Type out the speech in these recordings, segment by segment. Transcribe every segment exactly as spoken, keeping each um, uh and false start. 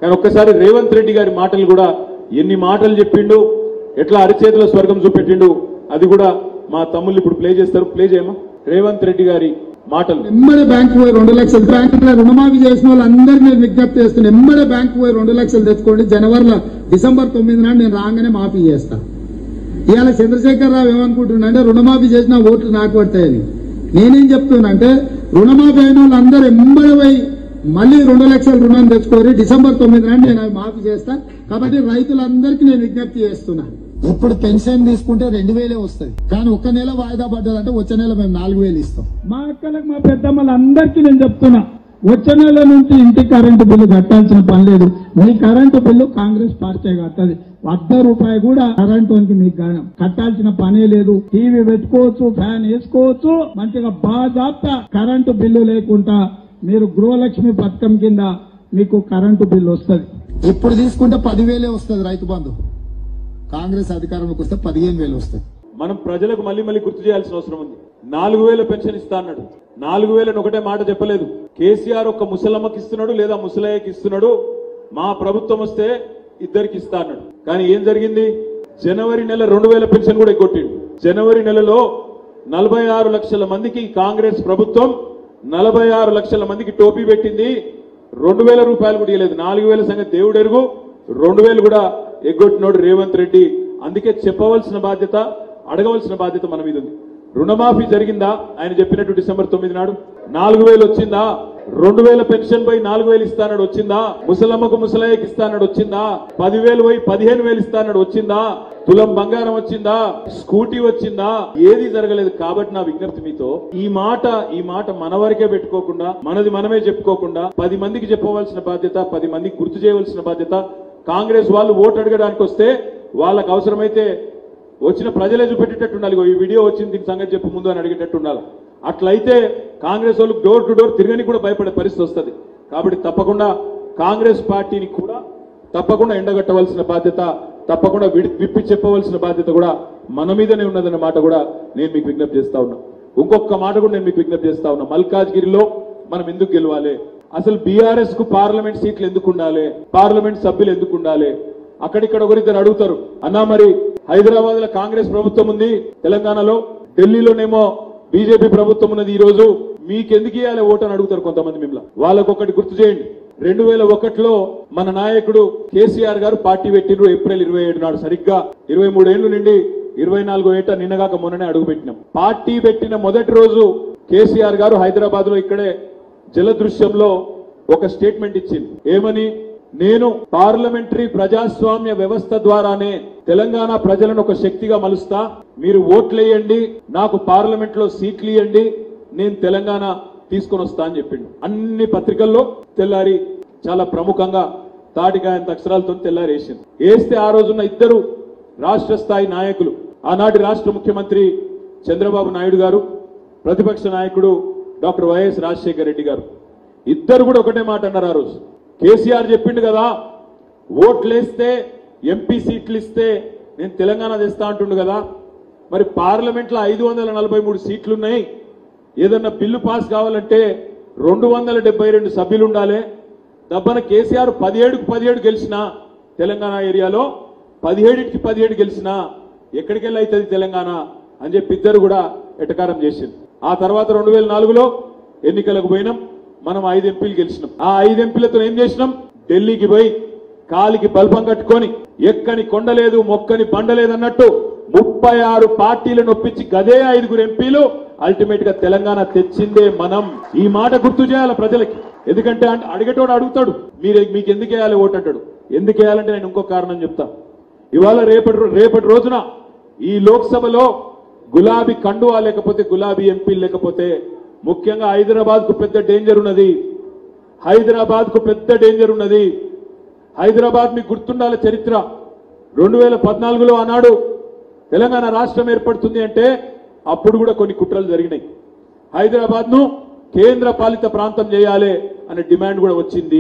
కానీ ఒక్కసారి రేవంత్ రెడ్డి గారి మాటలు కూడా ఎన్ని మాటలు చెప్పిండు, ఎట్లా అరిచేతుల స్వర్గం చూపెట్టిండు, అది కూడా మా తమ్ముళ్ళు ఇప్పుడు ప్లే చేస్తారు. ప్లే చేయమా రేవంత్ రెడ్డి గారి మాటలు. ఎమ్మడే బ్యాంకు పోయి రెండు లక్షలు బ్యాంకు రుణమాఫీ చేసిన వాళ్ళందరినీ నేను విజ్ఞప్తి చేస్తున్నా. ఎమ్మడే బ్యాంకు పోయి రెండు లక్షలు తెచ్చుకోండి. జనవరిలో డిసెంబర్ తొమ్మిది నాడు నేను రాగానే మాఫీ చేస్తా. ఇవాళ చంద్రశేఖర్ రావు ఏమనుకుంటున్నా అంటే రుణమాఫీ చేసిన ఓట్లు నాకు పడతాయని. నేనేం చెప్తున్నా అంటే రుణమాఫీ అయిన వాళ్ళందరూ ఎమ్మడే పోయి మళ్ళీ రెండు లక్షల రుణం తెచ్చుకోరి. డిసెంబర్ తొమ్మిది నాడు నేను అవి మాఫీ చేస్తా. కాబట్టి రైతులందరికీ నేను విజ్ఞప్తి చేస్తున్నా. ఇప్పుడు పెన్షన్ తీసుకుంటే రెండు వేలే వస్తుంది, కానీ ఒక్క నెల వాయిదా పడ్డదంటే వచ్చే నెల మేము నాలుగు వేలు ఇస్తాం. మా అక్కలకు మా పెద్దమ్మలందరికీ నేను చెప్తున్నా, వచ్చే నెల నుంచి ఇంటి కరెంటు బిల్లు కట్టాల్సిన పని లేదు. మీ కరెంటు బిల్లు కాంగ్రెస్ పార్టీ కట్టది. వద్ద రూపాయి కూడా కరెంటు మీకు గానం కట్టాల్సిన పనే లేదు. టీవీ పెట్టుకోవచ్చు, ఫ్యాన్ వేసుకోవచ్చు, మంచిగా బాజాప్తా కరెంటు బిల్లు లేకుండా మీరు గృహలక్ష్మి పథకం కింద మీకు కరెంటు బిల్లు వస్తుంది. ఇప్పుడు తీసుకుంటే పదివేలే వస్తుంది రైతు బంధు. కాంగ్రెస్ అధికారంలోకి వస్తే పదిహేను వేలు వస్తుంది. మనం ప్రజలకు మళ్ళీ మళ్ళీ గుర్తు చేయాల్సిన అవసరం ఉంది. నాలుగు వేల పెన్షన్ ఇస్తా అన్నాడు. నాలుగు వేలని ఒకటే మాట చెప్పలేదు. కేసీఆర్ ఒక్క ముసలమ్మకి ఇస్తున్నాడు, లేదా ముసలయ్యకి ఇస్తున్నాడు. మా ప్రభుత్వం వస్తే ఇద్దరికి ఇస్తా అన్నాడు. కానీ ఏం జరిగింది? జనవరి నెల రెండు వేల పెన్షన్ కూడా ఎగ్గొట్టిండు. జనవరి నెలలో నలభై ఆరు లక్షల మందికి కాంగ్రెస్ ప్రభుత్వం నలభై ఆరు లక్షల మందికి టోపీ పెట్టింది. రెండు వేల రూపాయలు కూడా ఇవ్వలేదు. నాలుగు వేల సంగతి దేవుడు ఎరుగు, రెండు వేలు కూడా ఎగ్గొట్టినోడు రేవంత్ రెడ్డి. అందుకే చెప్పవలసిన బాధ్యత, అడగవలసిన బాధ్యత మన మీద ఉంది. రుణమాఫీ జరిగిందా? ఆయన చెప్పినట్టు డిసెంబర్ తొమ్మిది నాడు నాలుగు వేలు వచ్చిందా? రెండు వేల పెన్షన్ పోయి నాలుగు వేలు ఇస్తానడు వచ్చిందా? ముసలమ్మకు ముసలయ్యకి ఇస్తానడు వచ్చిందా? పదివేలు పోయి పదిహేను వేలు ఇస్తానడు వచ్చిందా? తులం బంగారం వచ్చిందా? స్కూటీ వచ్చిందా? ఏది జరగలేదు. కాబట్టి నా విజ్ఞప్తి మీతో, ఈ మాట ఈ మాట మన వరకే పెట్టుకోకుండా, మనది మనమే చెప్పుకోకుండా, పది మందికి చెప్పవలసిన బాధ్యత, పది మందికి గుర్తు చేయవలసిన బాధ్యత. కాంగ్రెస్ వాళ్ళు ఓటు అడగడానికి వస్తే వాళ్ళకు అవసరమైతే వచ్చిన ప్రజలే చూపెట్టేటట్టు ఉండాలి. ఈ వీడియో వచ్చింది, దీని సంగతి చెప్పు ముందు అని అడిగేటట్టు ఉండాలి. అట్లయితే కాంగ్రెస్ వాళ్ళు డోర్ టు డోర్ తిరగని కూడా భయపడే పరిస్థితి వస్తుంది. కాబట్టి తప్పకుండా కాంగ్రెస్ పార్టీని కూడా తప్పకుండా ఎండగట్టవలసిన బాధ్యత, తప్పకుండా విప్పి చెప్పవలసిన బాధ్యత కూడా మన మీదనే ఉన్నదన్న మాట కూడా నేను మీకు విజ్ఞప్తి చేస్తా ఉన్నా. ఇంకొక మాట కూడా నేను మీకు విజ్ఞప్తి చేస్తా ఉన్నా. మల్కాజ్గిరిలో మనం ఎందుకు గెలవాలి? అసలు బీఆర్ఎస్ కు పార్లమెంట్ సీట్లు ఎందుకు ఉండాలి? పార్లమెంట్ సభ్యులు ఎందుకు ఉండాలి? అక్కడిక్కడ ఒకరిద్దరు అడుగుతారు, అన్నా మరి హైదరాబాద్ లో కాంగ్రెస్ ప్రభుత్వం ఉంది, తెలంగాణలో ఢిల్లీలోనేమో బీజేపీ ప్రభుత్వం ఉన్నది. ఈ రోజు మీకెందుకు ఇవ్వాలి ఓటు అని అడుగుతారు కొంతమంది. మిమ్మల్ని వాళ్ళకొకటి గుర్తు చేయండి. రెండు వేల ఒకటిలో మన నాయకుడు కేసీఆర్ గారు పార్టీ పెట్టినరు. ఏప్రిల్ ఇరవై ఏడు నాడు, సరిగ్గా ఇరవై మూడు ఏళ్లు నుండి ఇరవై నాలుగో ఏట నిన్నగాక మొన్ననే అడుగు పెట్టినాం. పార్టీ పెట్టిన మొదటి రోజు కేసీఆర్ గారు హైదరాబాద్ లో ఇక్కడే జలదృశ్యంలో ఒక స్టేట్మెంట్ ఇచ్చింది. ఏమని? నేను పార్లమెంటరీ ప్రజాస్వామ్య వ్యవస్థ ద్వారానే తెలంగాణ ప్రజలను ఒక శక్తిగా మలుస్తా, మీరు ఓట్లేయండి, నాకు పార్లమెంట్ లో సీట్లు ఇవ్వండి, నేను తెలంగాణ తీసుకొని వస్తా అని చెప్పిండు. అన్ని పత్రికల్లో తెల్లారి చాలా ప్రముఖంగా తాటికాయంత అక్షరాలతో తెల్లారి వేసింది. వేస్తే ఆ రోజున్న ఇద్దరు రాష్ట్ర స్థాయి నాయకులు, ఆనాటి రాష్ట్ర ముఖ్యమంత్రి చంద్రబాబు నాయుడు గారు, ప్రతిపక్ష నాయకుడు డాక్టర్ వైఎస్ రాజశేఖర రెడ్డి గారు, ఇద్దరు కూడా ఒకటే మాట అన్నారు. ఆ రోజు కేసీఆర్ చెప్పిండు కదా, ఓట్లేస్తే ఎంపీ సీట్లు ఇస్తే నేను తెలంగాణ తెస్తా అంటుండు కదా, మరి పార్లమెంట్ లో ఐదు వందల నలభై మూడు సీట్లున్నాయి, ఏదన్నా బిల్లు పాస్ కావాలంటే రెండు వందల డెబ్బై రెండు సభ్యులు ఉండాలి. దబ్బన కేసీఆర్ పదిహేడుకు పదిహేడు గెలిచినా తెలంగాణ ఏరియాలో పదిహేడుకి పదిహేడు గెలిచినా ఎక్కడికి వెళ్ళి అవుతుంది తెలంగాణ అని చెప్పి ఇద్దరు కూడా ఎటకారం చేసింది. ఆ తర్వాత రెండు వేల నాలుగులో ఎన్నికలకు పోయినాం, మనం ఐదు ఎంపీలు గెలిచినాం. ఆ ఐదు ఎంపీలతో ఏం చేసినాం? ఢిల్లీకి పోయి కాలికి బల్పం కట్టుకొని ఎక్కని కొండలేదు మొక్కని బండలేదన్నట్టు ముప్పై ఆరు పార్టీలను ఒప్పించి గదే ఐదుగురు ఎంపీలు అల్టిమేట్ గా తెలంగాణ తెచ్చిందే మనం. ఈ మాట గుర్తు చేయాలి ప్రజలకి. ఎందుకంటే అడిగేటోడు అడుగుతాడు, మీరు మీకు ఎందుకు వేయాలి ఓటు అంటాడు. ఎందుకు వేయాలంటే నేను ఇంకో కారణం చెప్తా. ఇవాళ రేపటి రేపటి రోజున ఈ లోక్సభలో గులాబీ కండువా లేకపోతే, గులాబీ ఎంపీలు లేకపోతే ముఖ్యంగా హైదరాబాద్ కు పెద్ద డేంజర్ ఉన్నది. హైదరాబాద్ కు పెద్ద డేంజర్ ఉన్నది. హైదరాబాద్ మీకు గుర్తుండాలి చరిత్ర. రెండు వేల పద్నాలుగులో ఆనాడు తెలంగాణ రాష్ట్రం ఏర్పడుతుంది అంటే అప్పుడు కూడా కొన్ని కుట్రలు జరిగినాయి. హైదరాబాద్ ను కేంద్ర పాలిత ప్రాంతం చేయాలి అనే డిమాండ్ కూడా వచ్చింది.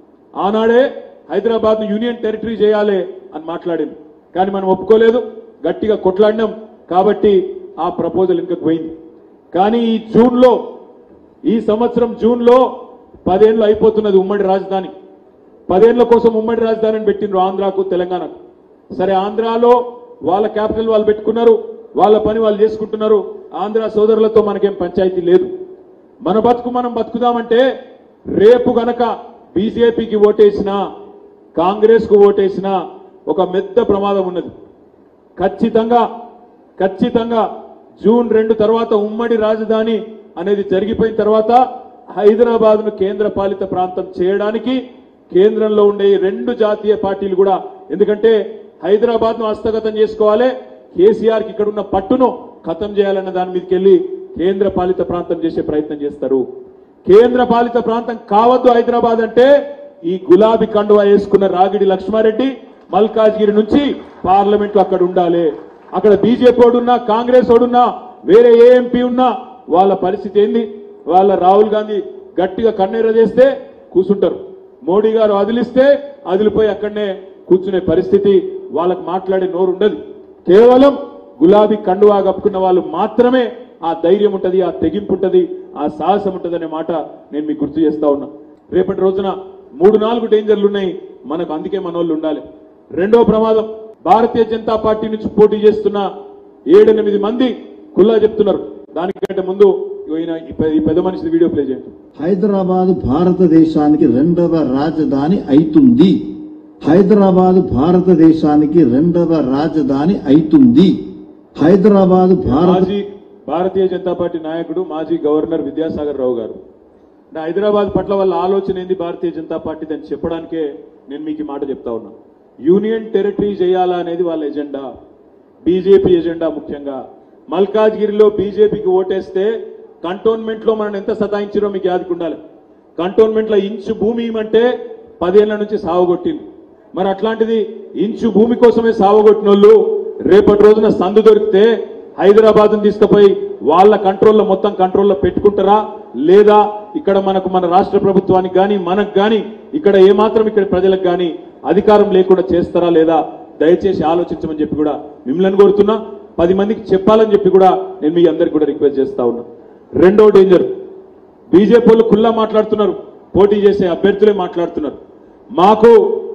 ఆనాడే హైదరాబాద్ ను యూనియన్ టెరిటరీ చేయాలి అని మాట్లాడింది. కానీ మనం ఒప్పుకోలేదు, గట్టిగా కొట్లాడినాం. కాబట్టి ఆ ప్రపోజల్ ఇంకా పోయింది. కానీ ఈ జూన్ లో, ఈ సంవత్సరం జూన్ లో పదేళ్లు అయిపోతున్నది ఉమ్మడి రాజధాని. పదేళ్ల కోసం ఉమ్మడి రాజధానిని పెట్టిండ్రు ఆంధ్రాకు తెలంగాణకు. సరే, ఆంధ్రాలో వాళ్ళ క్యాపిటల్ వాళ్ళు పెట్టుకున్నారు, వాళ్ళ పని వాళ్ళు చేసుకుంటున్నారు. ఆంధ్ర సోదరులతో మనకేం పంచాయతీ లేదు. మన బతుకు మనం బతుకుదామంటే రేపు గనక బీజేపీకి ఓటేసినా కాంగ్రెస్ కు ఓటేసినా ఒక పెద్ద ప్రమాదం ఉన్నది. ఖచ్చితంగా ఖచ్చితంగా జూన్ రెండు తర్వాత ఉమ్మడి రాజధాని అనేది జరిగిపోయిన తర్వాత హైదరాబాద్ ను కేంద్ర పాలిత ప్రాంతం చేయడానికి కేంద్రంలో ఉండే రెండు జాతీయ పార్టీలు కూడా, ఎందుకంటే హైదరాబాద్ ను హస్తగతం చేసుకోవాలి, కేసీఆర్ కి ఇక్కడ ఉన్న పట్టును ఖతం చేయాలన్న దాని మీదకి వెళ్లి కేంద్ర పాలిత ప్రాంతం చేసే ప్రయత్నం చేస్తారు. కేంద్ర పాలిత ప్రాంతం కావద్దు హైదరాబాద్ అంటే ఈ గులాబీ కండువా వేసుకున్న రాగిడి లక్ష్మారెడ్డి మల్కాజ్గిరి నుంచి పార్లమెంట్ లో అక్కడ ఉండాలి. అక్కడ బీజేపీ ఓడున్నా కాంగ్రెస్ ఓడున్నా వేరే ఏ ఎంపీ ఉన్నా వాళ్ళ పరిస్థితి ఏంది? వాళ్ళ రాహుల్ గాంధీ గట్టిగా కన్నెర్ర చేస్తే కూర్చుంటారు, మోడీ గారు అదిలిస్తే అదిలిపోయి అక్కడనే కూర్చునే పరిస్థితి, వాళ్ళకు మాట్లాడే నోరు ఉండదు. కేవలం గులాబీ కండువా కప్పుకున్న వాళ్ళు మాత్రమే ఆ ధైర్యం ఉంటది, ఆ తెగింపు ఉంటది, ఆ సాహసం ఉంటది అనే మాట నేను మీకు గుర్తు చేస్తా ఉన్నా. రేపటి రోజున మూడు నాలుగు డేంజర్లు ఉన్నాయి మనకు, అందుకే మనోళ్ళు ఉండాలి. రెండో ప్రమాదం, భారతీయ జనతా పార్టీ నుంచి పోటీ చేస్తున్న ఏడెనిమిది మంది కుల్లా చెప్తున్నారు. దానికంటే ముందు ఈయన ఈ పెద్ద మనిషి వీడియో ప్లే చేయండి. హైదరాబాద్ భారతదేశానికి రెండవ రాజధాని అవుతుంది. హైదరాబాద్ భారతదేశానికి రెండవ రాజధాని అవుతుంది. హైదరాబాద్ మాజీ భారతీయ జనతా పార్టీ నాయకుడు మాజీ గవర్నర్ విద్యాసాగర్ రావు గారు హైదరాబాద్ పట్ల వాళ్ళ ఆలోచన ఏంది భారతీయ జనతా పార్టీ అని చెప్పడానికే నేను మీకు ఈ మాట చెప్తా ఉన్నా. యూనియన్ టెరిటరీ చేయాలా అనేది వాళ్ళ ఎజెండా, బీజేపీ ఎజెండా. ముఖ్యంగా మల్కాజ్గిరిలో బీజేపీకి ఓటేస్తే కంటోన్మెంట్ లో మనం ఎంత సతాయించారో మీకు యాదకుండాలి. కంటోన్మెంట్ లో ఇంచు భూమి ఇవ్వమంటే పదేళ్ల నుంచి సావగొట్టింది. మరి అట్లాంటిది ఇంచు భూమి కోసమే సావగొట్టిన వాళ్ళు రేపటి రోజున సందు దొరికితే హైదరాబాద్ తీసుకుపోయి వాళ్ళ కంట్రోల్లో మొత్తం కంట్రోల్లో పెట్టుకుంటారా లేదా ఇక్కడ మనకు మన రాష్ట్ర ప్రభుత్వానికి గాని మనకు గాని ఇక్కడ ఏమాత్రం ఇక్కడ ప్రజలకు గాని అధికారం లేకుండా చేస్తారా లేదా దయచేసి ఆలోచించమని చెప్పి కూడా మిమ్మల్ని కోరుతున్నా. పది మందికి చెప్పాలని చెప్పి కూడా నేను మీ అందరికి కూడా రిక్వెస్ట్ చేస్తా ఉన్నా. రెండో డేంజర్, బీజేపీ వాళ్ళు కుల్లా మాట్లాడుతున్నారు, పోటీ చేసే అభ్యర్థులే మాట్లాడుతున్నారు. మాకు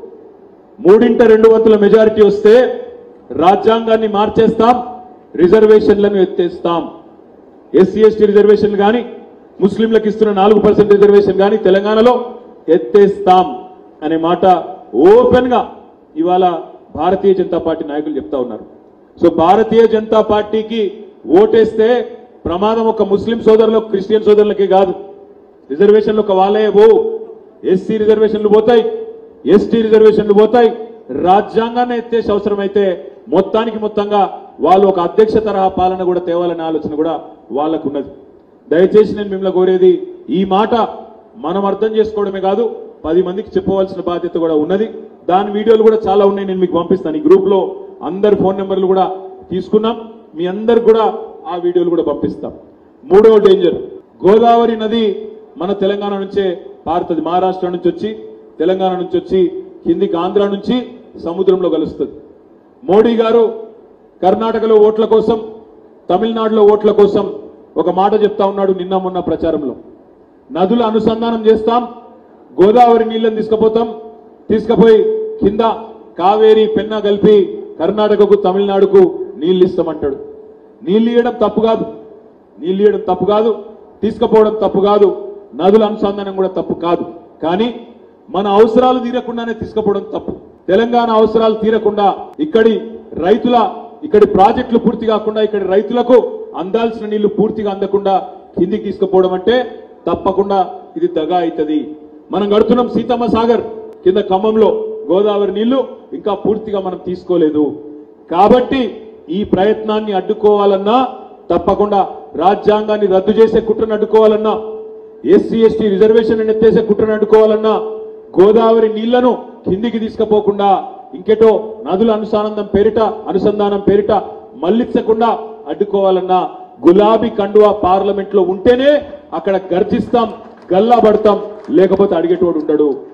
మూడింట రెండు వంతుల మెజారిటీ వస్తే రాజ్యాంగాన్ని మార్చేస్తాం, రిజర్వేషన్లను ఎత్తేస్తాం, ఎస్సీ ఎస్టీ రిజర్వేషన్లు కానీ ముస్లింలకు ఇస్తున్న నాలుగు పర్సెంట్ రిజర్వేషన్ కానీ తెలంగాణలో ఎత్తేస్తాం అనే మాట ఓపెన్ గా ఇవాళ భారతీయ జనతా పార్టీ నాయకులు చెప్తా ఉన్నారు. సో భారతీయ జనతా పార్టీకి ఓటేస్తే ప్రమాదం ఒక ముస్లిం సోదరులకు క్రిస్టియన్ సోదరులకే కాదు, రిజర్వేషన్లు ఒక వాళ్ళే పోవు, ఎస్సీ రిజర్వేషన్లు పోతాయి, ఎస్టీ రిజర్వేషన్లు పోతాయి, రాజ్యాంగాన్ని ఎత్తేసే అవసరమైతే మొత్తానికి మొత్తంగా వాళ్ళు ఒక అధ్యక్ష తరహా పాలన కూడా తేవాలనే ఆలోచన కూడా వాళ్ళకు ఉన్నది. దయచేసి నేను మిమ్మల్ని కోరేది ఈ మాట మనం అర్థం చేసుకోవడమే కాదు పది మందికి చెప్పవలసిన బాధ్యత కూడా ఉన్నది. దాని వీడియోలు కూడా చాలా ఉన్నాయి, నేను మీకు పంపిస్తాను. ఈ గ్రూప్ లో అందరి ఫోన్ నెంబర్లు కూడా తీసుకున్నాం, మీ అందరికి కూడా ఆ వీడియోలు కూడా పంపిస్తాం. మూడవ డేంజర్, గోదావరి నది మన తెలంగాణ నుంచే పారుతుంది, మహారాష్ట్ర నుంచి వచ్చి తెలంగాణ నుంచి వచ్చి కిందికి ఆంధ్ర నుంచి సముద్రంలో కలుస్తుంది. మోడీ గారు కర్ణాటకలో ఓట్ల కోసం తమిళనాడులో ఓట్ల కోసం ఒక మాట చెప్తా ఉన్నాడు నిన్న మొన్న ప్రచారంలో. నదుల అనుసంధానం చేస్తాం, గోదావరి నీళ్లను తీసుకుపోతాం, తీసుకుపోయి కింద కావేరి పెన్నా కలిపి కర్ణాటకకు తమిళనాడుకు నీళ్లు ఇస్తామంటాడు. నీళ్లు ఇవ్వడం తప్పు కాదు, నీళ్లు ఇవ్వడం తప్పు కాదు, తీసుకుపోవడం తప్పు కాదు, నదుల అనుసంధానం కూడా తప్పు కాదు. కానీ మన అవసరాలు తీరకుండానే తీసుకుపోవడం తప్పు. తెలంగాణ అవసరాలు తీరకుండా ఇక్కడి రైతుల ఇక్కడి ప్రాజెక్టులు పూర్తి కాకుండా ఇక్కడి రైతులకు అందాల్సిన నీళ్లు పూర్తిగా అందకుండా కిందికి తీసుకుపోవడం అంటే తప్పకుండా ఇది దగా అవుతుంది. మనం గడుతున్నాం సీతమ్మ సాగర్ కింద ఖమ్మంలో గోదావరి నీళ్లు ఇంకా పూర్తిగా మనం తీసుకోలేదు. కాబట్టి ఈ ప్రయత్నాన్ని అడ్డుకోవాలన్నా తప్పకుండా రాజ్యాంగాన్ని రద్దు చేసే కుట్రను అడ్డుకోవాలన్నా ఎస్సీ ఎస్టీ రిజర్వేషన్ ఎత్తేసే కుట్రను అడ్డుకోవాలన్నా గోదావరి నీళ్లను కిందికి తీసుకుపోకుండా ఇంకెటో నదుల అనుసంధానం పేరిట అనుసంధానం పేరిట మళ్లించకుండా అడ్డుకోవాలన్నా గులాబీ కండువా పార్లమెంట్ లో ఉంటేనే అక్కడ గర్జిస్తాం, గల్లా పడతాం, లేకపోతే అడిగేటోడు ఉండడు.